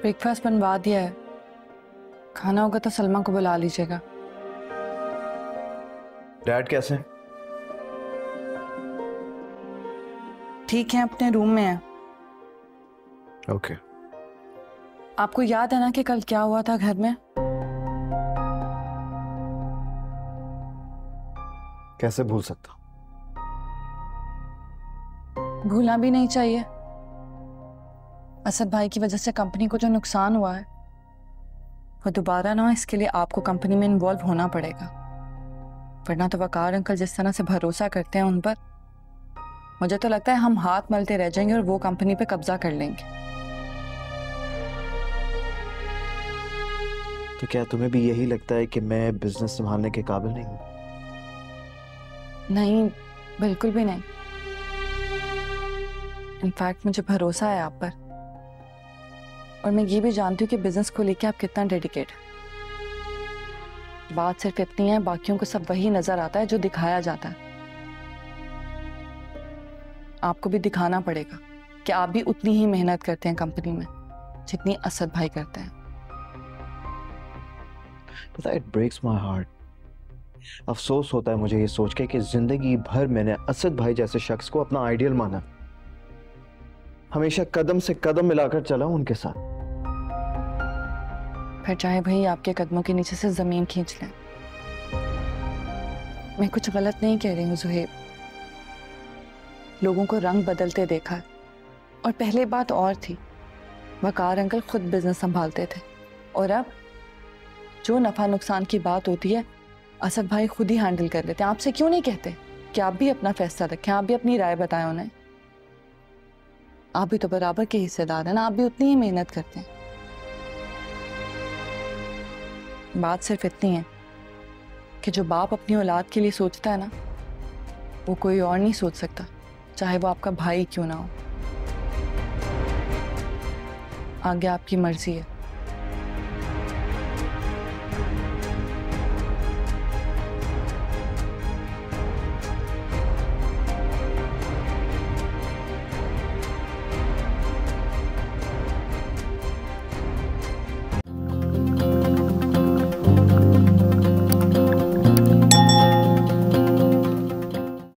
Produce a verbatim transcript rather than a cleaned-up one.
Breakfast बनवा दिया है, खाना होगा तो सलमा को बुला लीजिएगा। डैड कैसे हैं? ठीक है, अपने रूम में है। ओके। आपको याद है ना कि कल क्या हुआ था घर में? कैसे भूल सकता? भूलना भी नहीं चाहिए। असद भाई की वजह से कंपनी को जो नुकसान हुआ है वो दोबारा ना, इसके लिए आपको कंपनी में इन्वॉल्व होना पड़ेगा, वरना तो वकार अंकल जिस तरह से भरोसा करते हैं उन पर, मुझे तो लगता है हम हाथ मलते रह जाएंगे और वो कंपनी पे कब्जा कर लेंगे। तो क्या तुम्हें भी यही लगता है कि मैं बिजनेस संभालने के काबिल नहीं हूँ? नहीं, बिल्कुल भी नहीं। इनफैक्ट मुझे भरोसा है आप पर, और मैं ये भी जानती हूँ कि बिजनेस को लेके आप कितना डेडिकेट है। बात सिर्फ इतनी है, बाकियों को सब वही नजर आता है जो दिखाया जाता है। आपको भी दिखाना पड़ेगा कि आप भी उतनी ही मेहनत करते हैं कंपनी में जितनी असद भाई करते हैं। पता है, इट ब्रेक्स माय हार्ट। अफसोस होता है मुझे ये सोच के कि जिंदगी भर मैंने असद भाई जैसे शख्स को अपना आइडियल माना, हमेशा कदम से कदम मिलाकर चला उनके साथ। फिर चाहे भाई आपके कदमों के नीचे से जमीन खींच लें। मैं कुछ गलत नहीं कह रही हूँ ज़ुहैब, लोगों को रंग बदलते देखा है। और पहले बात और थी, वकार अंकल खुद बिजनेस संभालते थे, और अब जो नफा नुकसान की बात होती है असद भाई खुद ही हैंडल कर लेते हैं। आपसे क्यों नहीं कहते कि आप भी अपना फैसला रखें, आप भी अपनी राय बताएं उन्हें? आप भी तो बराबर के हिस्सेदार हैं ना, आप भी उतनी ही मेहनत करते हैं। बात सिर्फ इतनी है कि जो बाप अपनी औलाद के लिए सोचता है ना, वो कोई और नहीं सोच सकता, चाहे वो आपका भाई क्यों ना हो। आगे आपकी मर्जी है।